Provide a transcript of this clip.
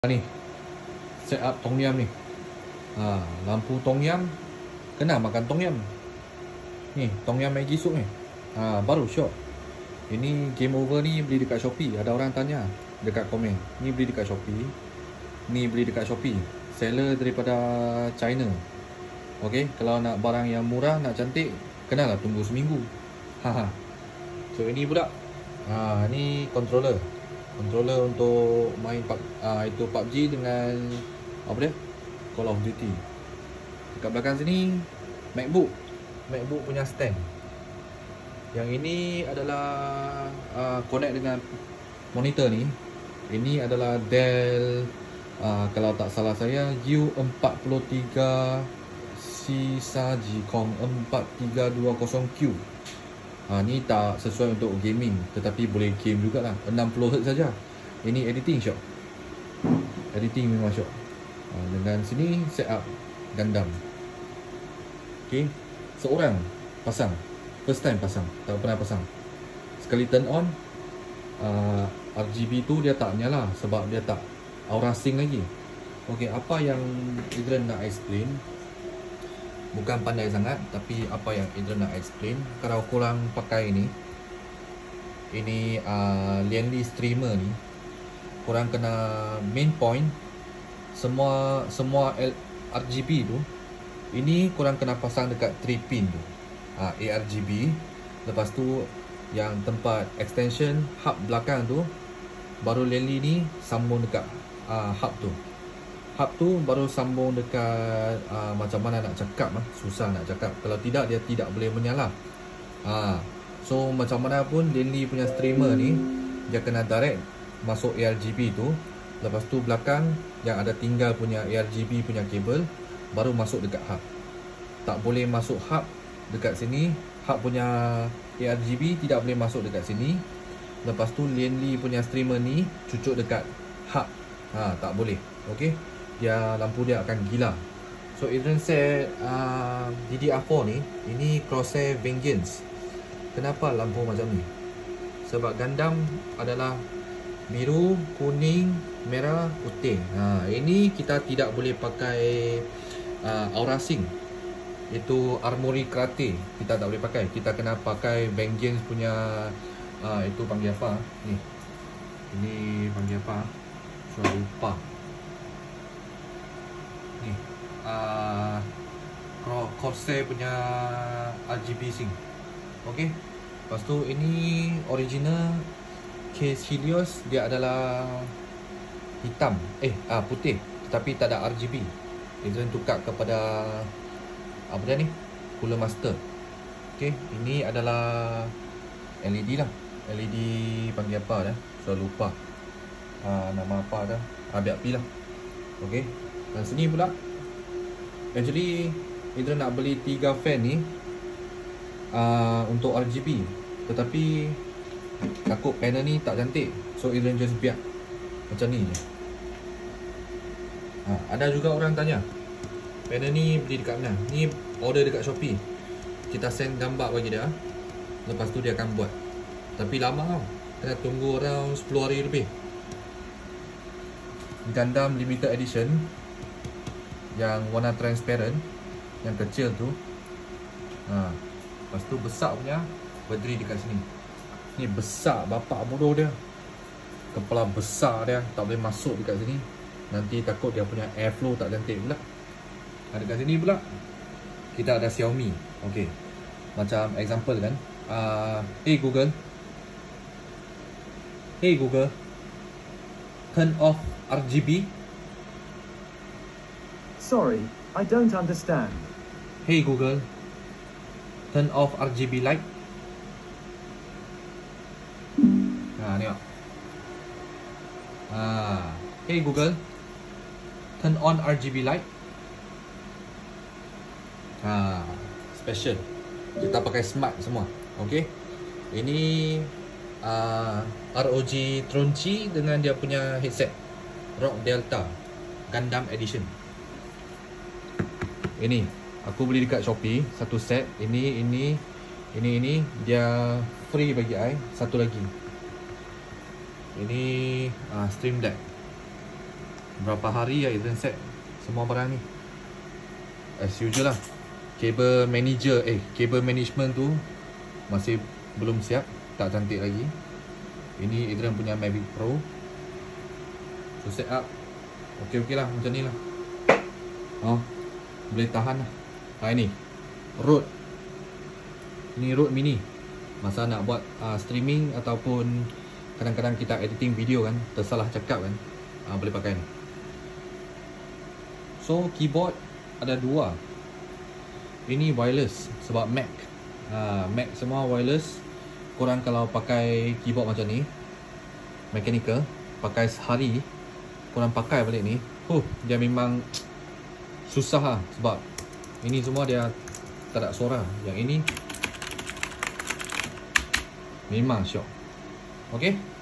Ni set up tom yum ni. Lampu tom yum, kena makan tom yum. Ni tom yum Maggi soup ni. Baru shot. Ini game over ni beli dekat Shopee. Ada orang tanya dekat komen. Ni beli dekat Shopee. Ni beli dekat Shopee. Seller daripada China. Okey, kalau nak barang yang murah, nak cantik, kenalah tunggu seminggu. So ini pula. Ni controller untuk main itu PUBG dengan apa dia? Call of Duty. Dekat belakang sini MacBook punya stand. Yang ini adalah connect dengan monitor ni. Ini adalah Dell kalau tak salah saya U43 G-Kong 4320Q. Ni tak sesuai untuk gaming, tetapi boleh game jugalah. 60Hz saja. Ini editing shot. Editing memang shot. Dengan sini set up Gundam. Okay, seorang pasang. First time pasang, tak pernah pasang. Sekali turn on, RGB tu dia tak nyala sebab dia tak aura sync lagi. Okay, apa yang Adrian nak explain, bukan pandai sangat, tapi apa yang Adrian nak explain, kalau korang pakai ini Lianli streamer ni, korang kena main point semua RGB tu, ini korang kena pasang dekat 3 pin tu, ARGB. Lepas tu yang tempat extension hub belakang tu, baru Lianli ni sambung dekat hub tu. Hub tu baru sambung dekat macam mana nak cakap, susah nak cakap. Kalau tidak, dia tidak boleh menyala. So macam mana pun Lianli punya streamer ni, dia kena direct masuk ARGB tu. Lepas tu belakang yang ada tinggal punya ARGB punya kabel, baru masuk dekat hub. Tak boleh masuk hub dekat sini. Hub punya ARGB tidak boleh masuk dekat sini. Lepas tu Lianli punya streamer ni cucuk dekat hub. Tak boleh. Okay, lampu dia akan gila. So Adrian set DDR4 ni, ini Crosshair Vengeance. Kenapa lampu macam ni? Sebab Gundam adalah biru, kuning, merah, putih. Ini kita tidak boleh pakai aura sync. Itu Armory Karate kita tak boleh pakai. Kita kena pakai Vengeance punya itu panggil apa ni? Ini panggil apa? Saya lupa. Ni Corsair punya RGB sync. Okey. Lepas tu ini original case Helios, dia adalah hitam, putih, tetapi tak ada RGB. Dia tukar kepada apa dia ni? Cooler Master. Okey, ini adalah LED lah. LED panggil apa dah? Saya lupa. Nama apa dah? Biar pi lah. Okey. Dan sini pula, actually Adrian nak beli 3 fan ni untuk RGB, tetapi takut panel ni tak cantik. So Adrian just biar macam ni je. Ada juga orang tanya, panel ni beli dekat mana? Ni order dekat Shopee. Kita send gambar bagi dia, lepas tu dia akan buat. Tapi lama tau, kena tunggu around 10 hari lebih. Gundam limited edition yang warna transparent, yang kecil tu. Lepas tu besar punya berdiri dekat sini. Ni besar bapak bodoh dia. Kepala besar dia, tak boleh masuk dekat sini. Nanti takut dia punya airflow tak cantik pula. Dekat sini pula kita ada Xiaomi. Okey, macam example kan, Hey Google, turn off RGB. Sorry, I don't understand. Hey Google, turn off RGB light. Tengok. Hey Google, turn on RGB light. Special. Kita pakai smart semua. Okey. Ini ROG Tronchi dengan dia punya headset Rock Delta Gundam Edition. Ini aku beli dekat Shopee, satu set. Ini dia free bagi I. Satu lagi. Ini Stream Deck. berapa hari ya Adrian set semua barang ni. As usual lah, cable manager cable management tu masih belum siap, tak cantik lagi. Ini Adrian punya Mavic Pro. So set up okey lah, macam ni lah. Boleh tahan lah. Ini Rode. Ini Rode Mini. Masa nak buat streaming ataupun kadang-kadang kita editing video kan, tersalah cakap kan, boleh pakai ni. So keyboard ada dua. Ini wireless sebab Mac. Mac semua wireless. Korang kalau pakai keyboard macam ni, mechanical, pakai sehari, korang pakai balik ni, dia memang susah lah. Sebab ini semua dia tak ada suara. Yang ini memang syok. Okay.